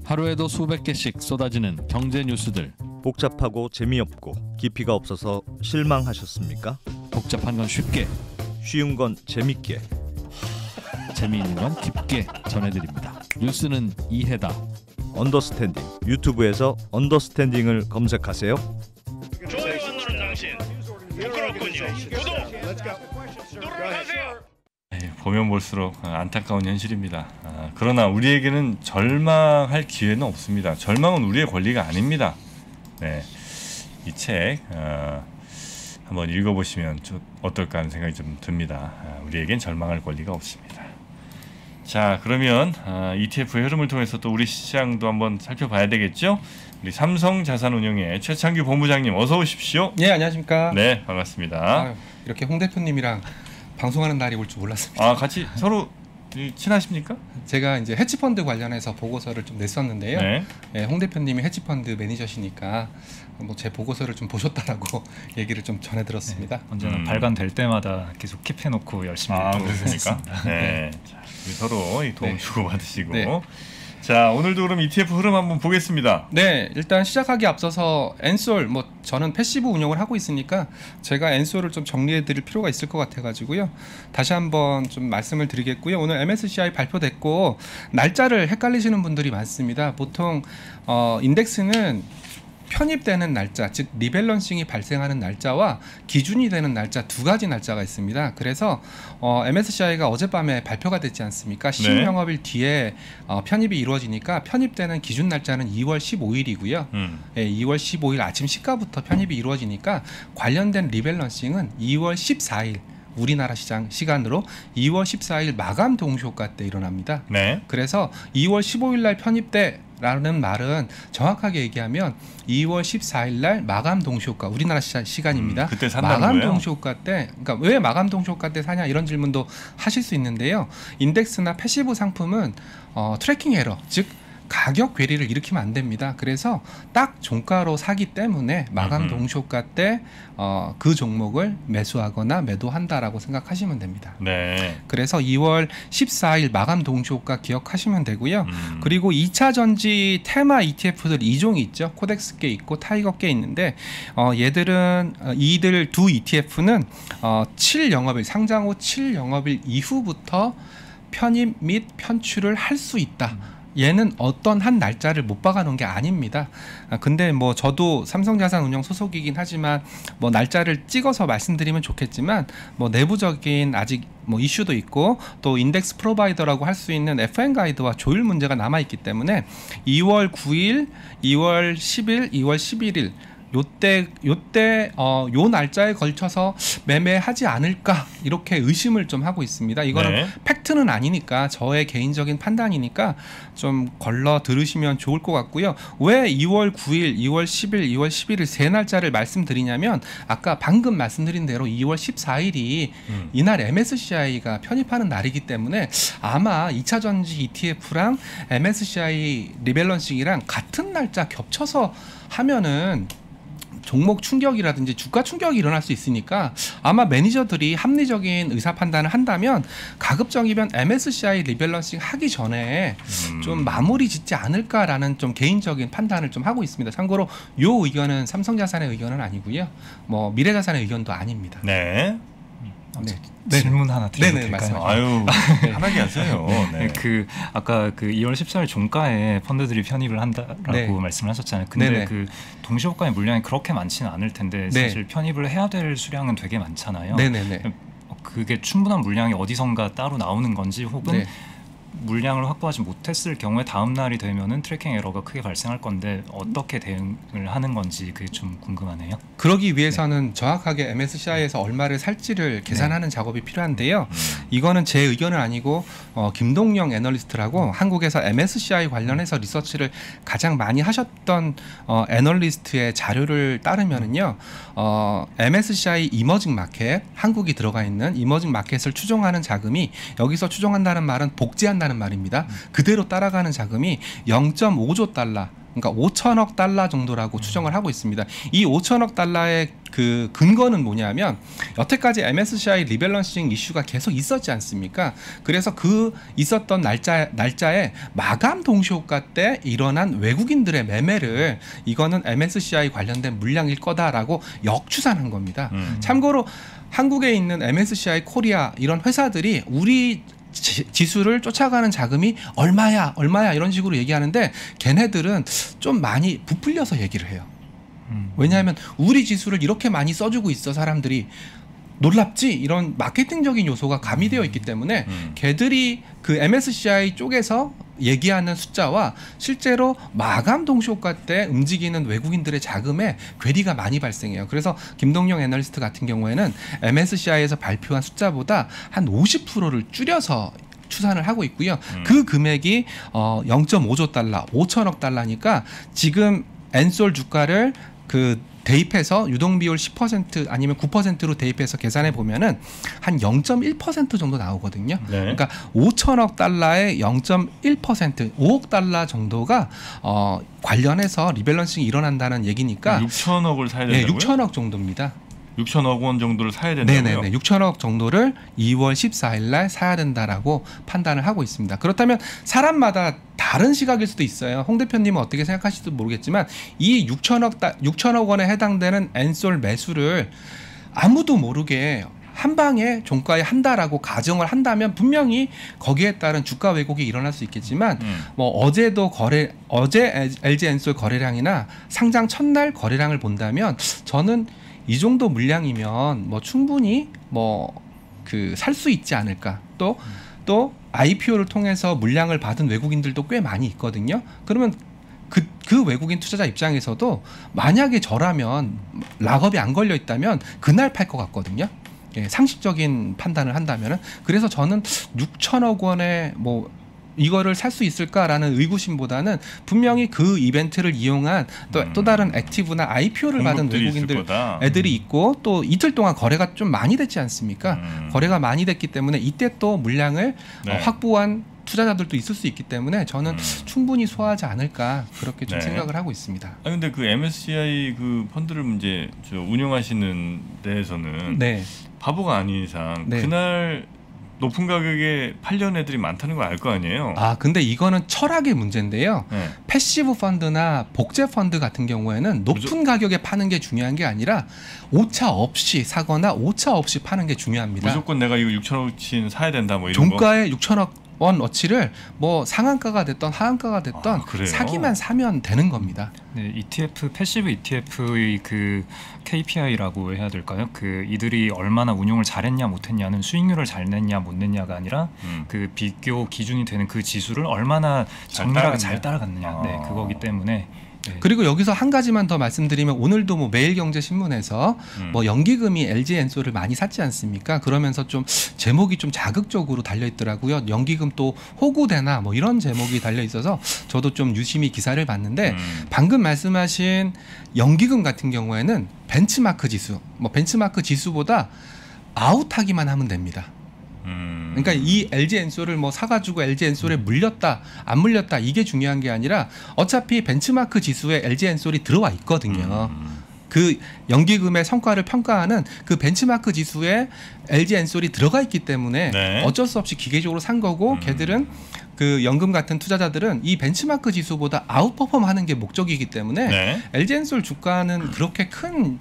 하루에도 수백 개씩 쏟아지는 경제 뉴스들. 복잡하고 재미없고 깊이가 없어서 실망하셨습니까? 복잡한 건 쉽게, 쉬운 건 재밌게, 재미있는 건 깊게 전해드립니다. 뉴스는 이해다. 언더스탠딩. 유튜브에서 언더스탠딩을 검색하세요. 좋아요 안 누른 당신 부끄럽군요. 구독 누르세요. 보면 볼수록 안타까운 현실입니다. 그러나 우리에게는 절망할 기회는 없습니다. 절망은 우리의 권리가 아닙니다. 네, 이 책 한번 읽어보시면 어떨까 하는 생각이 좀 듭니다. 우리에겐 절망할 권리가 없습니다. 자, 그러면 ETF의 흐름을 통해서 또 우리 시장도 한번 살펴봐야 되겠죠? 우리 삼성자산운용의 최창규 본부장님 어서 오십시오. 네, 안녕하십니까. 네, 반갑습니다. 이렇게 홍 대표님이랑 방송하는 날이 올 줄 몰랐습니다. 같이 서로 친하십니까? 제가 이제 헤지펀드 관련해서 보고서를 좀 냈었는데요. 네, 홍 대표님이 헤지펀드 매니저시니까 뭐 제 보고서를 좀 보셨다라고 얘기를 좀 전해 들었습니다. 네, 언제나 발간될 때마다 계속 킵해놓고 열심히 그렇습니까? 네. 자, 우리 서로 도움 주고 받으시고. 네. 자, 오늘도 그럼 ETF 흐름 한번 보겠습니다. 네, 일단 시작하기 앞서서 엔솔, 저는 패시브 운영을 하고 있으니까 제가 엔솔을 좀 정리해 드릴 필요가 있을 것 같아 가지고요. 다시 한번 좀 말씀을 드리겠고요. 오늘 MSCI 발표됐고 날짜를 헷갈리시는 분들이 많습니다. 보통 인덱스는 편입되는 날짜, 즉 리밸런싱이 발생하는 날짜와 기준이 되는 날짜 두 가지 날짜가 있습니다. 그래서 MSCI가 어젯밤에 발표가 됐지 않습니까? 시흥영업일 뒤에 편입이 이루어지니까 편입되는 기준 날짜는 2월 15일이고요. 2월 15일 아침 시가부터 편입이 이루어지니까 관련된 리밸런싱은 2월 14일 우리나라 시장 시간으로 2월 14일 마감 동시효과 때 일어납니다. 네. 그래서 2월 15일 날 편입돼 라는 말은 정확하게 얘기하면 2월 14일 날 마감 동시효과 우리나라 시간입니다. 그때 산다는 마감 거예요? 동시효과 때, 그러니까 왜 마감 동시효과 때 사냐 이런 질문도 하실 수 있는데요. 인덱스나 패시브 상품은 트래킹 에러, 즉 가격 괴리를 일으키면 안 됩니다. 그래서 딱 종가로 사기 때문에 마감 동시효과 때 그 종목을 매수하거나 매도한다라고 생각하시면 됩니다. 네. 그래서 2월 14일 마감 동시효과 기억하시면 되고요. 그리고 2차 전지 테마 ETF들 2종이 있죠. 코덱스계 있고 타이거계 있는데 이들 두 ETF는 7영업일 상장 후 7영업일 이후부터 편입 및 편출을 할 수 있다. 얘는 어떤 한 날짜를 못 박아놓은 게 아닙니다. 근데 저도 삼성자산운용 소속이긴 하지만 날짜를 찍어서 말씀드리면 좋겠지만 내부적인 아직 이슈도 있고 또 인덱스 프로바이더라고 할 수 있는 FN 가이드와 조율 문제가 남아 있기 때문에 2월 9일, 2월 10일, 2월 11일 요 날짜에 걸쳐서 매매하지 않을까 이렇게 의심을 좀 하고 있습니다. 이거는 팩트는 아니니까 저의 개인적인 판단이니까 좀 걸러 들으시면 좋을 것 같고요. 왜 2월 9일, 2월 10일, 2월 11일 세 날짜를 말씀드리냐면 아까 방금 말씀드린 대로 2월 14일이 이날 MSCI가 편입하는 날이기 때문에 아마 2차 전지 ETF랑 MSCI 리밸런싱이랑 같은 날짜 겹쳐서 하면은 종목 충격이라든지 주가 충격이 일어날 수 있으니까 아마 매니저들이 합리적인 의사 판단을 한다면 가급적이면 MSCI 리밸런싱 하기 전에 좀 마무리 짓지 않을까라는 좀 개인적인 판단을 좀 하고 있습니다. 참고로 요 의견은 삼성자산의 의견은 아니고요. 미래자산의 의견도 아닙니다. 네. 질문 하나 드려도 될까요? 아유, 편하게 하세요. 네. 아까 2월 14일 종가에 펀드들이 편입을 한다라고 말씀을 하셨잖아요. 근데 동시효과의 물량이 그렇게 많지는 않을 텐데 사실 편입을 해야 될 수량은 되게 많잖아요. 그게 충분한 물량이 어디선가 따로 나오는 건지 혹은 물량을 확보하지 못했을 경우에 다음 날이 되면은 트래킹 에러가 크게 발생할 건데 어떻게 대응을 하는 건지 그게 좀 궁금하네요. 그러기 위해서는 정확하게 MSCI에서 얼마를 살지를 계산하는 작업이 필요한데요. 이거는 제 의견은 아니고 김동영 애널리스트라고 한국에서 MSCI 관련해서 리서치를 가장 많이 하셨던 애널리스트의 자료를 따르면은요. MSCI 이머징 마켓, 한국이 들어가 있는 이머징 마켓을 추종하는 자금이 여기서 추종한다는 말은 복제한다는 말입니다. 그대로 따라가는 자금이 0.5조 달러 그러니까 5천억 달러 정도라고 추정을 하고 있습니다. 이 5천억 달러의 그 근거는 뭐냐면 여태까지 MSCI 리밸런싱 이슈가 계속 있었지 않습니까? 그래서 그 있었던 날짜에 마감 동시효과 때 일어난 외국인들의 매매를 이거는 MSCI 관련된 물량일 거다라고 역추산한 겁니다. 참고로 한국에 있는 MSCI 코리아 이런 회사들이 우리 지수를 쫓아가는 자금이 얼마야 이런 식으로 얘기하는데 걔네들은 좀 많이 부풀려서 얘기를 해요. 왜냐하면 우리 지수를 이렇게 많이 써주고 있어 사람들이 놀랍지 이런 마케팅적인 요소가 가미되어 있기 때문에 걔들이 그 MSCI 쪽에서 얘기하는 숫자와 실제로 마감 동시효과 때 움직이는 외국인들의 자금에 괴리가 많이 발생해요. 그래서 김동영 애널리스트 같은 경우에는 MSCI에서 발표한 숫자보다 한 50%를 줄여서 추산을 하고 있고요. 그 금액이 0.5조 달러, 5천억 달러니까 지금 엔솔 주가를 그 대입해서 유동비율 10% 아니면 9%로 대입해서 계산해 보면은 한 0.1% 정도 나오거든요. 네. 그러니까 5천억 달러의 0.1%, 5억 달러 정도가 관련해서 리밸런싱이 일어난다는 얘기니까 6천억을 사야 된다고요? 네, 6천억 정도입니다. 6천억 원 정도를 사야 된다고요? 네네네. 6천억 정도를 2월 14일 날 사야 된다라고 판단을 하고 있습니다. 그렇다면 사람마다 다른 시각일 수도 있어요. 홍 대표님은 어떻게 생각하실지 모르겠지만 이 6천억 원에 해당되는 엔솔 매수를 아무도 모르게 한 방에 종가에 한다라고 가정을 한다면 분명히 거기에 따른 주가 왜곡이 일어날 수 있겠지만 뭐 어제 LG 엔솔 거래량이나 상장 첫날 거래량을 본다면 저는 이 정도 물량이면 뭐 충분히 뭐 그 살 수 있지 않을까. 또 IPO를 통해서 물량을 받은 외국인들도 꽤 많이 있거든요. 그러면 그 외국인 투자자 입장에서도 만약에 저라면 락업이 안 걸려 있다면 그날 팔 것 같거든요. 예, 상식적인 판단을 한다면은. 그래서 저는 6천억 원에 뭐 이거를 살 수 있을까라는 의구심보다는 분명히 그 이벤트를 이용한 또 다른 액티브나 IPO를 받은 외국인들 애들이 있고 또 이틀 동안 거래가 좀 많이 됐지 않습니까? 거래가 많이 됐기 때문에 이때 또 물량을 확보한 투자자들도 있을 수 있기 때문에 저는 충분히 소화하지 않을까 그렇게 좀 생각을 하고 있습니다. 아 근데 그 MSCI 그 펀드를 이제 운영하시는 데에서는 바보가 아닌 이상 그날 높은 가격에 팔려는 애들이 많다는 걸 알 거 아니에요. 아 근데 이거는 철학의 문제인데요. 패시브 펀드나 복제 펀드 같은 경우에는 높은 가격에 파는 게 중요한 게 아니라 오차 없이 사거나 오차 없이 파는 게 중요합니다. 무조건 내가 이거 6천억치 사야 된다 뭐 이런 종가에 6천억 원 어치를 뭐 상한가가 됐던 하한가가 됐던 사기만 사면 되는 겁니다. 네, ETF 패시브 ETF의 그 KPI라고 해야 될까요? 그 이들이 얼마나 운용을 잘했냐 못했냐는 수익률을 잘 냈냐 못 냈냐가 아니라 그 비교 기준이 되는 그 지수를 얼마나 정밀하게 잘 따라갔느냐. 네, 그거기 때문에. 그리고 여기서 한 가지만 더 말씀드리면 오늘도 뭐 매일경제신문에서 뭐 연기금이 LG 엔솔을 많이 샀지 않습니까? 그러면서 좀 제목이 좀 자극적으로 달려 있더라고요. 연기금 또 호구되나 뭐 이런 제목이 달려 있어서 저도 좀 유심히 기사를 봤는데 방금 말씀하신 연기금 같은 경우에는 벤치마크 지수, 뭐 벤치마크 지수보다 아웃하기만 하면 됩니다. 그러니까 이 LG 엔솔을 뭐 사가지고 LG 엔솔에 물렸다 안 물렸다 이게 중요한 게 아니라 어차피 벤치마크 지수에 LG 엔솔이 들어와 있거든요. 그 연기금의 성과를 평가하는 그 벤치마크 지수에 LG 엔솔이 들어가 있기 때문에 어쩔 수 없이 기계적으로 산 거고 걔들은 그 연금 같은 투자자들은 이 벤치마크 지수보다 아웃퍼폼하는 게 목적이기 때문에 LG 엔솔 주가는 그렇게 큰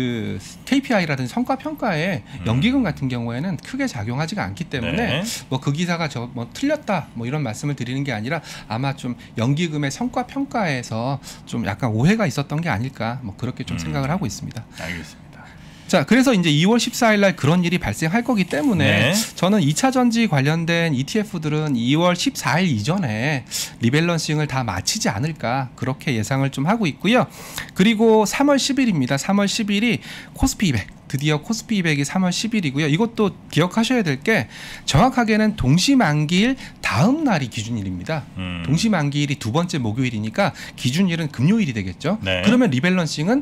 그 KPI라든지 성과 평가에 연기금 같은 경우에는 크게 작용하지가 않기 때문에 뭐 그 기사가 저 뭐 틀렸다 뭐 이런 말씀을 드리는 게 아니라 아마 좀 연기금의 성과 평가에서 좀 약간 오해가 있었던 게 아닐까 뭐 그렇게 좀 생각을 하고 있습니다. 알겠습니다. 자, 그래서 이제 2월 14일 날 그런 일이 발생할 거기 때문에 저는 2차 전지 관련된 ETF들은 2월 14일 이전에 리밸런싱을 다 마치지 않을까 그렇게 예상을 좀 하고 있고요. 그리고 3월 10일입니다. 3월 10일이 코스피 200 드디어 코스피 200이 3월 10일이고요. 이것도 기억하셔야 될 게 정확하게는 동시만기일 다음 날이 기준일입니다. 동시만기일이 두 번째 목요일이니까 기준일은 금요일이 되겠죠. 그러면 리밸런싱은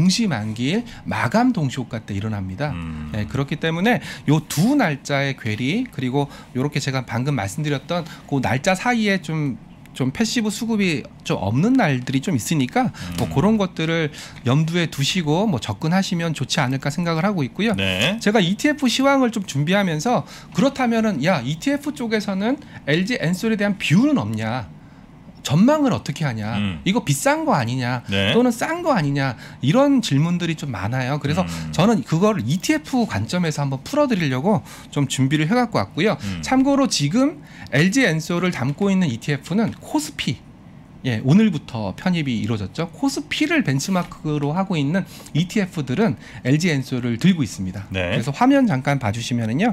동시만기일 마감 동시효과 때 일어납니다. 네, 그렇기 때문에 요 두 날짜의 괴리 그리고 요렇게 제가 방금 말씀드렸던 그 날짜 사이에 좀 좀 패시브 수급이 좀 없는 날들이 좀 있으니까 뭐 그런 것들을 염두에 두시고 뭐 접근하시면 좋지 않을까 생각을 하고 있고요. 네. 제가 ETF 시황을 좀 준비하면서 그렇다면은 야 ETF 쪽에서는 LG 엔솔에 대한 비율은 없냐? 전망을 어떻게 하냐? 이거 비싼 거 아니냐? 네. 또는 싼 거 아니냐? 이런 질문들이 좀 많아요. 그래서 저는 그걸 ETF 관점에서 한번 풀어드리려고 좀 준비를 해갖고 왔고요. 참고로 지금 LG 엔솔을 담고 있는 ETF는 코스피. 예, 오늘부터 편입이 이루어졌죠. 코스피를 벤치마크로 하고 있는 ETF들은 LG 엔솔을 들고 있습니다. 네. 그래서 화면 잠깐 봐주시면은요.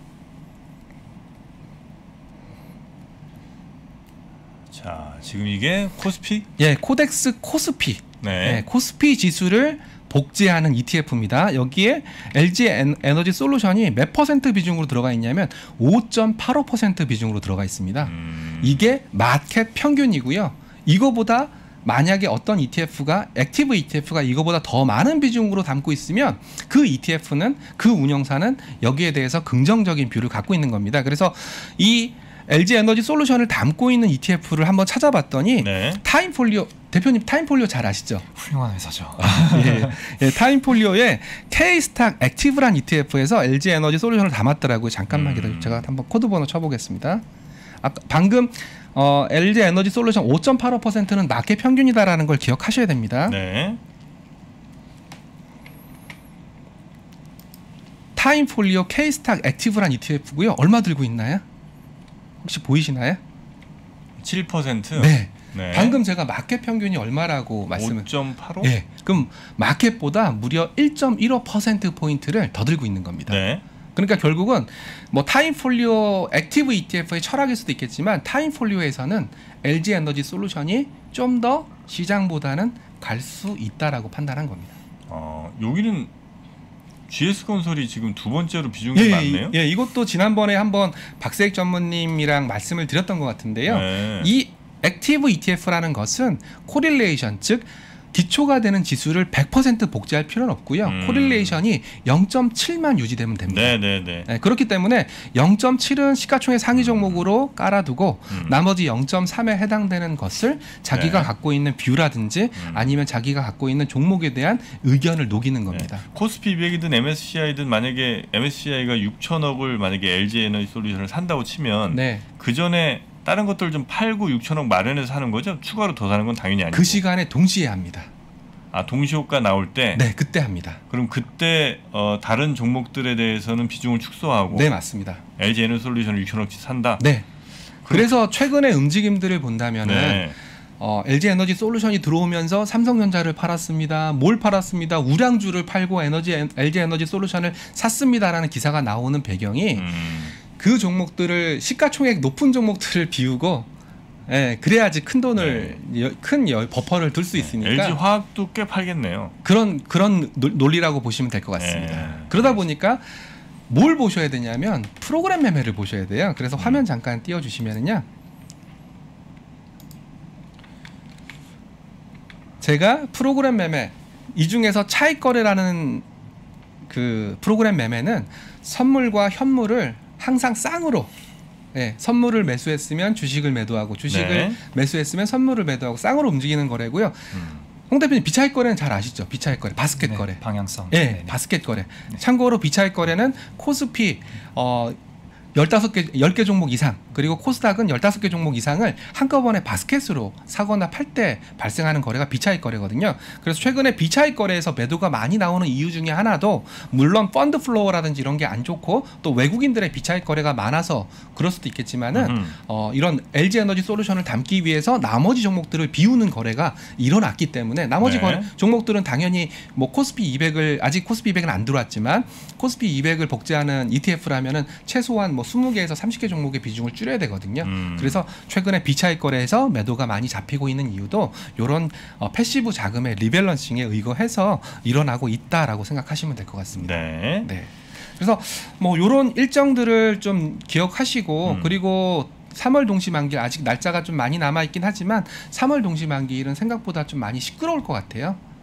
자, 지금 이게 코스피? 예, 코덱스 코스피. 네. 예, 코스피 지수를 복제하는 ETF입니다. 여기에 LG 에너지 솔루션이 몇 퍼센트 비중으로 들어가 있냐면 5.85% 비중으로 들어가 있습니다. 이게 마켓 평균이고요. 이거보다 만약에 어떤 ETF가 액티브 ETF가 이거보다 더 많은 비중으로 담고 있으면 그 ETF는 그 운영사는 여기에 대해서 긍정적인 뷰를 갖고 있는 겁니다. 그래서 이 LG 에너지 솔루션을 담고 있는 ETF를 한번 찾아봤더니 네. 타임폴리오 대표님 타임폴리오 잘 아시죠? 훌륭한 회사죠. 예, 타임폴리오에 K스탁 액티브란 ETF에서 LG 에너지 솔루션을 담았더라고요. 잠깐만 기다려. 제가 한번 코드 번호 쳐보겠습니다. 아까 방금 LG 에너지 솔루션 5.85%는 마켓 평균이다라는 걸 기억하셔야 됩니다. 네. 타임폴리오 K스탁 액티브란 ETF고요. 얼마 들고 있나요? 혹시 보이시나요? 7%? 네. 네. 방금 제가 마켓 평균이 얼마라고 말씀을 5.85? 예. 그럼 마켓보다 무려 1.15% 포인트를 더 들고 있는 겁니다. 네. 그러니까 결국은 뭐 타임폴리오 액티브 ETF의 철학일 수도 있겠지만 타임폴리오에서는 LG 에너지 솔루션이 좀 더 시장보다는 갈 수 있다라고 판단한 겁니다. 여기는 GS건설이 지금 두 번째로 비중이 많네요. 예, 이것도 지난번에 한번 박세익 전무님이랑 말씀을 드렸던 것 같은데요. 네. 이 액티브 ETF라는 것은 코릴레이션, 즉 기초가 되는 지수를 100% 복제할 필요는 없고요. 코릴레이션이 0.7만 유지되면 됩니다. 네. 그렇기 때문에 0.7은 시가총액 상위 종목으로 깔아두고 나머지 0.3에 해당되는 것을 자기가 네. 갖고 있는 뷰라든지 아니면 자기가 갖고 있는 종목에 대한 의견을 녹이는 겁니다. 네. 코스피 200이든 MSCI든 만약에 MSCI가 6천억을 만약에 LG 에너지 솔루션을 산다고 치면 네. 그 전에 다른 것들 좀 팔고 6천억 마련해서 하는 거죠? 추가로 더 사는 건 당연히 아니고. 그 시간에 동시에 합니다. 아, 동시효과 나올 때? 네, 그때 합니다. 그럼 그때 다른 종목들에 대해서는 비중을 축소하고 네, 맞습니다. LG 에너지 솔루션을 6천억치 산다? 네. 그래서 최근의 움직임들을 본다면은 네. LG 에너지 솔루션이 들어오면서 삼성전자를 팔았습니다. 뭘 팔았습니다. 우량주를 팔고 LG 에너지 솔루션을 샀습니다라는 기사가 나오는 배경이 그 종목들을 시가총액 높은 종목들을 비우고 예, 그래야지 큰 돈을 큰 버퍼를 둘 수 있으니까 LG 화학도 꽤 팔겠네요. 그런 논리라고 보시면 될 것 같습니다. 네. 그러다 보니까 뭘 보셔야 되냐면 프로그램 매매를 보셔야 돼요. 그래서 화면 잠깐 띄워주시면은요. 제가 프로그램 매매 이 중에서 차익 거래라는 그 프로그램 매매는 선물과 현물을 항상 쌍으로 선물을 매수했으면 주식을 매도하고 주식을 네. 매수했으면 선물을 매도하고 쌍으로 움직이는 거래고요. 홍 대표님 비차익 거래는 잘 아시죠? 비차익 거래, 바스켓 네, 거래. 방향성. 네, 바스켓 거래. 참고로 비차익 거래는 코스피 10개 종목 이상 그리고 코스닥은 15개 종목 이상을 한꺼번에 바스켓으로 사거나 팔 때 발생하는 거래가 비차익 거래거든요. 그래서 최근에 비차익 거래에서 매도가 많이 나오는 이유 중에 하나도 물론 펀드 플로어라든지 이런 게 안 좋고 또 외국인들의 비차익 거래가 많아서 그럴 수도 있겠지만은 이런 LG 에너지 솔루션을 담기 위해서 나머지 종목들을 비우는 거래가 일어났기 때문에 나머지 네. 종목들은 당연히 뭐 코스피 200을 아직 코스피 200은 안 들어왔지만 코스피 200을 복제하는 ETF라면은 최소한 뭐 20개에서 30개 종목의 비중을 줄여야 되거든요. 그래서 최근에 비차익 거래에서 매도가 많이 잡히고 있는 이유도 이런 패시브 자금의 리밸런싱에 의거해서 일어나고 있다라고 생각하시면 될 것 같습니다. 네. 네. 그래서 뭐 이런 일정들을 좀 기억하시고 그리고 3월 동시만기일 아직 날짜가 좀 많이 남아 있긴 하지만 3월 동시만기일은 생각보다 좀 많이 시끄러울 것 같아요.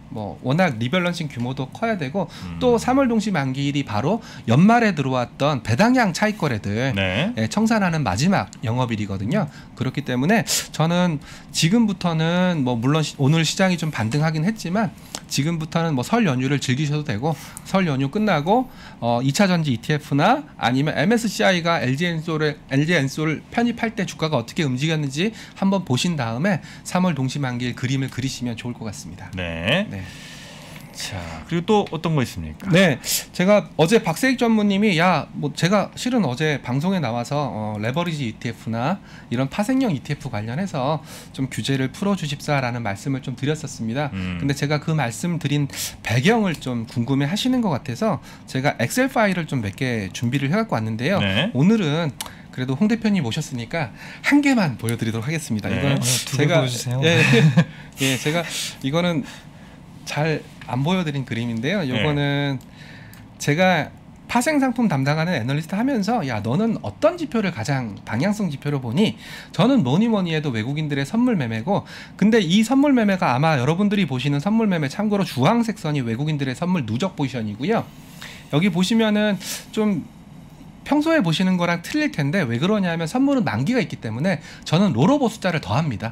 뭐 워낙 리밸런싱 규모도 커야 되고 또 3월 동시 만기일이 바로 연말에 들어왔던 배당량 차익 거래들 네. 예, 청산하는 마지막 영업일이거든요. 그렇기 때문에 저는 지금부터는 뭐 물론 오늘 시장이 좀 반등하긴 했지만 지금부터는 뭐 설 연휴를 즐기셔도 되고 설 연휴 끝나고 2차 전지 ETF나 아니면 MSCI가 LG엔솔을 편입할 때 주가가 어떻게 움직였는지 한번 보신 다음에 3월 동시 만기일 그림을 그리시면 좋을 것 같습니다. 네. 네. 자, 그리고 또 어떤 거 있습니까? 네, 제가 어제 박세익 전무님이 뭐 제가 실은 어제 방송에 나와서 레버리지 ETF나 이런 파생형 ETF 관련해서 좀 규제를 풀어주십사라는 말씀을 좀 드렸었습니다. 근데 제가 그 말씀 드린 배경을 좀 궁금해하시는 것 같아서 제가 엑셀 파일을 좀 몇 개 준비를 해갖고 왔는데요. 네. 오늘은 그래도 홍 대표님 오셨으니까 한 개만 보여드리도록 하겠습니다. 네. 이거는 제가 보여주세요. 예, 제가 이거는 잘 안 보여드린 그림인데요. 이거는 제가 파생 상품 담당하는 애널리스트 하면서 야 너는 어떤 지표를 가장 방향성 지표로 보니 저는 뭐니 해도 외국인들의 선물 매매고 근데 이 선물 매매가 아마 여러분들이 보시는 선물 매매 참고로 주황색 선이 외국인들의 선물 누적 포지션이고요. 여기 보시면은 좀 평소에 보시는 거랑 틀릴 텐데 왜 그러냐면 선물은 만기가 있기 때문에 저는 롤오버 숫자를 더합니다.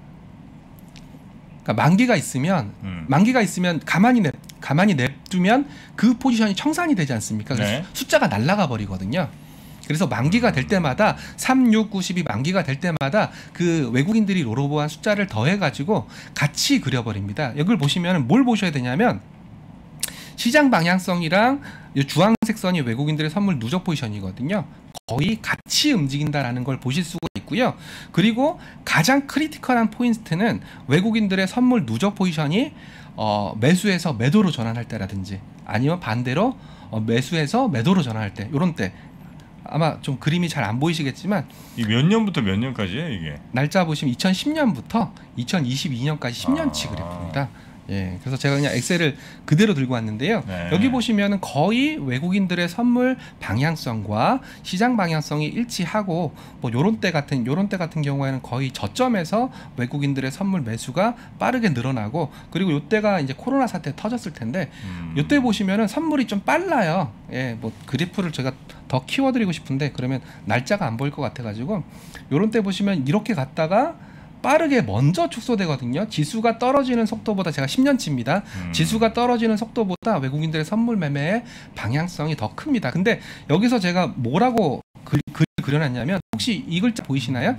그러니까 만기가 있으면 가만히 냅두면 그 포지션이 청산이 되지 않습니까? 그래서 네. 숫자가 날아가 버리거든요. 그래서 만기가 될 때마다 3, 6, 9, 12 만기가 될 때마다 그 외국인들이 롤오버한 숫자를 더해가지고 같이 그려버립니다. 여기를 보시면 뭘 보셔야 되냐면 시장 방향성이랑 주황색 선이 외국인들의 선물 누적 포지션이거든요. 거의 같이 움직인다라는 걸 보실 수가 있고요. 그리고 가장 크리티컬한 포인트는 외국인들의 선물 누적 포지션이 매수해서 매도로 전환할 때라든지 아니면 반대로 매수해서 매도로 전환할 때 이런 때 아마 좀 그림이 잘 안 보이시겠지만 이 몇 년부터 몇 년까지예요 이게? 날짜 보시면 2010년부터 2022년까지 10년치 그래프입니다. 예, 그래서 제가 그냥 엑셀을 그대로 들고 왔는데요. 네. 여기 보시면은 거의 외국인들의 선물 방향성과 시장 방향성이 일치하고 뭐 요런 때 같은 경우에는 거의 저점에서 외국인들의 선물 매수가 빠르게 늘어나고 그리고 요때가 이제 코로나 사태 터졌을 텐데 요때 보시면은 선물이 좀 빨라요. 예, 뭐 그래프를 제가 더 키워드리고 싶은데 그러면 날짜가 안 보일 것 같아가지고 요런 때 보시면 이렇게 갔다가 빠르게 먼저 축소되거든요. 지수가 떨어지는 속도보다 제가 10년치입니다. 지수가 떨어지는 속도보다 외국인들의 선물 매매의 방향성이 더 큽니다. 근데 여기서 제가 뭐라고 그려놨냐면 혹시 이 글자 보이시나요?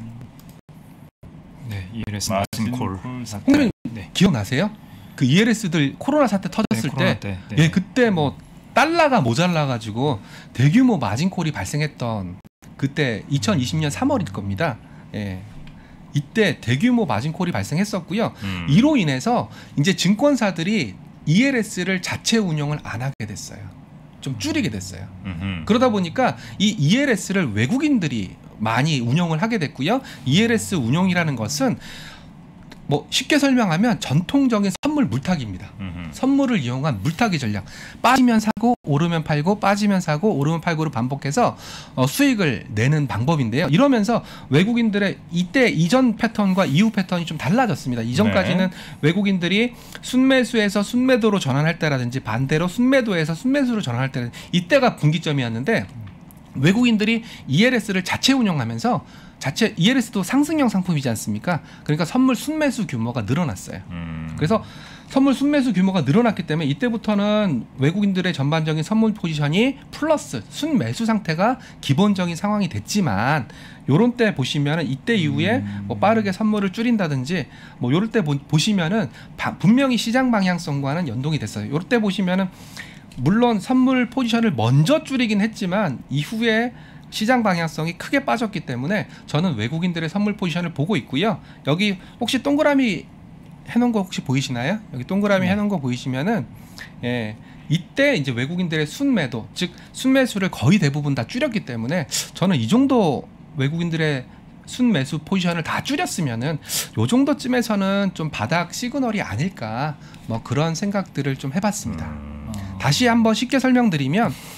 네, ELS 마진 콜. 홍대님 기억나세요? 그 ELS들 코로나 사태 터졌을 때, 예, 그때 뭐 달러가 모자라가지고 대규모 마진콜이 발생했던 그때 2020년 3월일 겁니다. 예. 이때 대규모 마진콜이 발생했었고요. 이로 인해서 이제 증권사들이 ELS를 자체 운영을 안 하게 됐어요. 좀 줄이게 됐어요. 그러다 보니까 이 ELS를 외국인들이 많이 운영을 하게 됐고요. ELS 운용이라는 것은 뭐 쉽게 설명하면 전통적인 선물 물타기입니다. 선물을 이용한 물타기 전략. 빠지면 사고 오르면 팔고 빠지면 사고 오르면 팔고를 반복해서 수익을 내는 방법인데요. 이러면서 외국인들의 이때 이전 패턴과 이후 패턴이 좀 달라졌습니다. 이전까지는 외국인들이 순매수에서 순매도로 전환할 때라든지 반대로 순매도에서 순매수로 전환할 때는 이때가 분기점이었는데 외국인들이 ELS를 자체 운영하면서 ELS도 상승형 상품이지 않습니까? 그러니까 선물 순매수 규모가 늘어났어요. 그래서 선물 순매수 규모가 늘어났기 때문에 이때부터는 외국인들의 전반적인 선물 포지션이 플러스 순매수 상태가 기본적인 상황이 됐지만 요런 때 보시면은 이때 이후에 뭐 빠르게 선물을 줄인다든지 뭐 요럴 때 보시면은 분명히 시장 방향성과는 연동이 됐어요. 요럴 때 보시면은 물론 선물 포지션을 먼저 줄이긴 했지만 이후에 시장 방향성이 크게 빠졌기 때문에 저는 외국인들의 선물 포지션을 보고 있고요. 여기 혹시 동그라미 해놓은 거 혹시 보이시나요? 여기 동그라미 해놓은 거 보이시면은 예, 이때 이제 외국인들의 순매도 즉 순매수를 거의 대부분 다 줄였기 때문에 저는 이 정도 외국인들의 순매수 포지션을 다 줄였으면은 요 정도쯤에서는 좀 바닥 시그널이 아닐까 뭐 그런 생각들을 좀 해봤습니다. 다시 한번 쉽게 설명드리면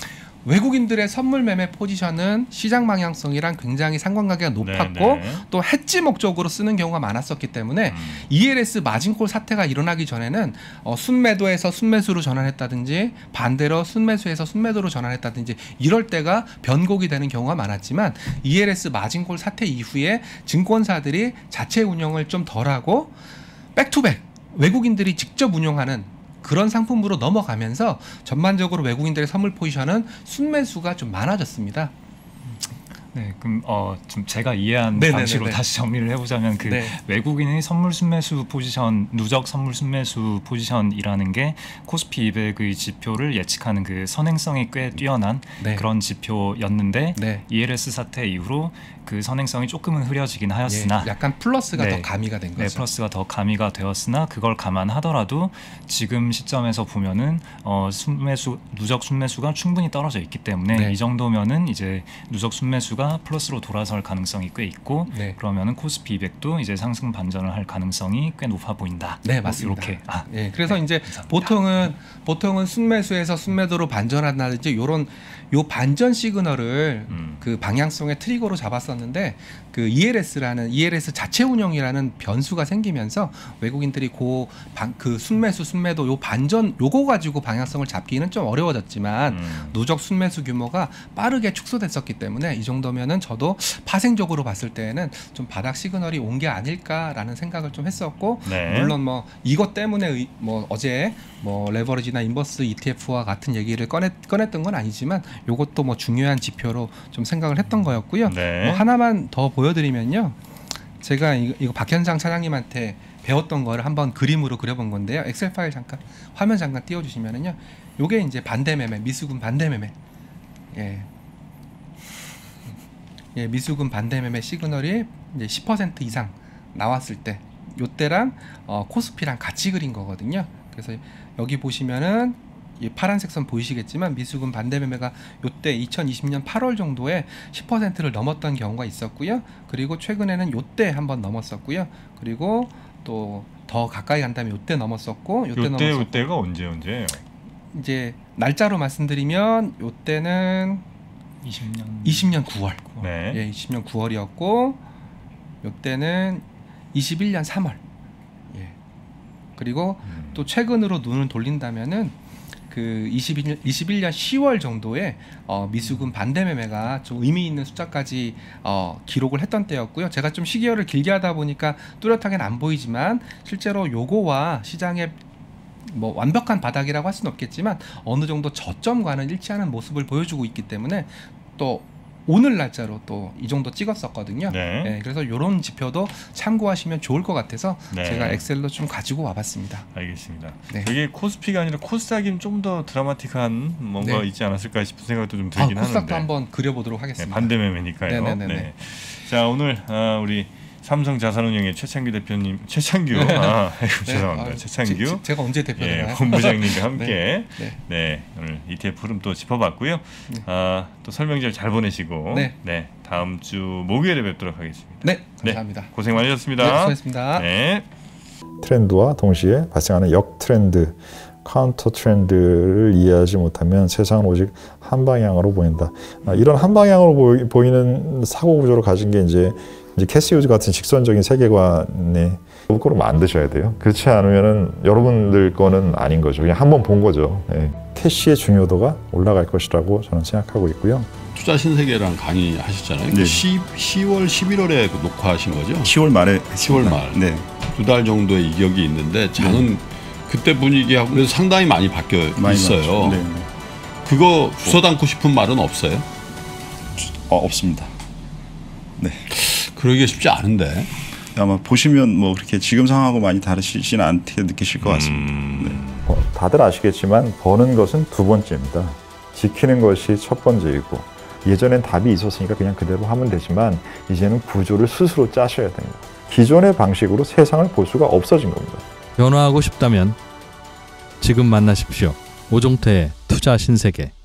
외국인들의 선물 매매 포지션은 시장 방향성이랑 굉장히 상관관계가 높았고 또 헤지 목적으로 쓰는 경우가 많았었기 때문에 ELS 마진콜 사태가 일어나기 전에는 순매도에서 순매수로 전환했다든지 반대로 순매수에서 순매도로 전환했다든지 이럴 때가 변곡이 되는 경우가 많았지만 ELS 마진콜 사태 이후에 증권사들이 자체 운영을 좀 덜하고 백투백 외국인들이 직접 운영하는 그런 상품으로 넘어가면서 전반적으로 외국인들의 선물 포지션은 순매수가 좀 많아졌습니다. 네, 그럼 좀 제가 이해한 방식으로 다시 정리를 해보자면 그 외국인의 선물 순매수 포지션, 누적 선물 순매수 포지션이라는 게 코스피 200의 지표를 예측하는 그 선행성이 꽤 뛰어난 그런 지표였는데 ELS 사태 이후로 그 선행성이 조금은 흐려지긴 하였으나 약간 플러스가 더 가미가 된 거죠. 네, 플러스가 더 가미가 되었으나 그걸 감안하더라도 지금 시점에서 보면은 순매수, 누적 순매수가 충분히 떨어져 있기 때문에 이 정도면은 이제 누적 순매수가 플러스로 돌아설 가능성이 꽤 있고 그러면은 코스피 200도 이제 상승 반전을 할 가능성이 꽤 높아 보인다. 네, 맞습니다. 이렇게. 그래서 이제 감사합니다. 보통은 순매수에서 순매도로 반전한다든지 요 반전 시그널을 그 방향성의 트리거로 잡았었는데 그 ELS 자체 운영이라는 변수가 생기면서 외국인들이 그 순매수 순매도 요 반전 요거 가지고 방향성을 잡기는 좀 어려워졌지만 누적 순매수 규모가 빠르게 축소됐었기 때문에 이 정도면은 저도 파생적으로 봤을 때는 좀 바닥 시그널이 온 게 아닐까라는 생각을 좀 했었고 물론 뭐 이것 때문에 뭐 어제 뭐 레버리지나 인버스 ETF와 같은 얘기를 꺼냈던 건 아니지만 요것도 뭐 중요한 지표로 좀 생각을 했던 거였고요. 뭐 하나만 더 보여드리면요, 제가 이거 박현상 차장님한테 배웠던 거를 한번 그림으로 그려본 건데요. 엑셀 파일 화면 잠깐 띄워주시면은요, 요게 이제 반대매매, 미수금 반대매매, 미수금 반대매매 시그널이 이제 10% 이상 나왔을 때, 요때랑 코스피랑 같이 그린 거거든요. 그래서 여기 보시면은 이 파란색 선 보이시겠지만 미수금 반대매매가 요때 2020년 8월 정도에 10%를 넘었던 경우가 있었고요. 그리고 최근에는 요때 한번 넘었었고요. 그리고 또 더 가까이 간다면 요때 넘었었고 요때가 언제예요? 이제 날짜로 말씀드리면 요때는 20년 9월. 20년 9월이었고 요때는 21년 3월. 그리고 또 최근으로 눈을 돌린다면은 그 21년 10월 정도에 미수금 반대매매가 좀 의미 있는 숫자까지 기록을 했던 때였고요. 제가 좀 시기열을 길게 하다 보니까 뚜렷하게는 안 보이지만 실제로 요거와 시장의 뭐 완벽한 바닥이라고 할 수는 없겠지만 어느 정도 저점과는 일치하는 모습을 보여주고 있기 때문에 또 오늘 날짜로 또 이 정도 찍었었거든요. 그래서 이런 지표도 참고하시면 좋을 것 같아서 제가 엑셀로 좀 가지고 와봤습니다. 알겠습니다. 이게 코스피가 아니라 코스닥이면 좀 더 드라마틱한 뭔가 있지 않았을까 싶은 생각도 좀 들긴 하는데 코스닥도 한번 그려보도록 하겠습니다. 반대매매니까요. 자, 오늘 우리 삼성자산운용의 최창규 대표님, 죄송합니다. 최창규 제가 언제 대표인가요? 본부장님과 함께 오늘 ETF 흐름 또 짚어봤고요. 또 설명절 잘 보내시고 다음 주 목요일에 뵙도록 하겠습니다. 감사합니다. 고생 많으셨습니다. 수고하셨습니다. 트렌드와 동시에 발생하는 역트렌드, 카운터 트렌드를 이해하지 못하면 세상은 오직 한 방향으로 보인다. 이런 한 방향으로 보이는 사고 구조를 가진 게 이제 캐시 휴즈 같은 직선적인 세계관에 거꾸로 만드셔야 돼요. 그렇지 않으면은 여러분들 거는 아닌 거죠. 그냥 한번 본 거죠. 캐시의 중요도가 올라갈 것이라고 저는 생각하고 있고요. 투자 신세계랑 강의 하셨잖아요. 10월, 11월에 녹화하신 거죠? 10월 말에. 10월 말. 2달 정도의 이격이 있는데 장은 그때 분위기하고 상당히 많이 바뀌어 있어요. 그거 주워 담고 싶은 말은 없어요? 없습니다. 그러기가 쉽지 않은데 아마 보시면 뭐 그렇게 지금 상황하고 많이 다르시지는 않게 느끼실 것 같습니다. 다들 아시겠지만 버는 것은 두 번째입니다. 지키는 것이 첫 번째이고 예전엔 답이 있었으니까 그냥 그대로 하면 되지만 이제는 구조를 스스로 짜셔야 됩니다. 기존의 방식으로 세상을 볼 수가 없어진 겁니다. 변화하고 싶다면 지금 만나십시오. 오종태의 투자 신세계.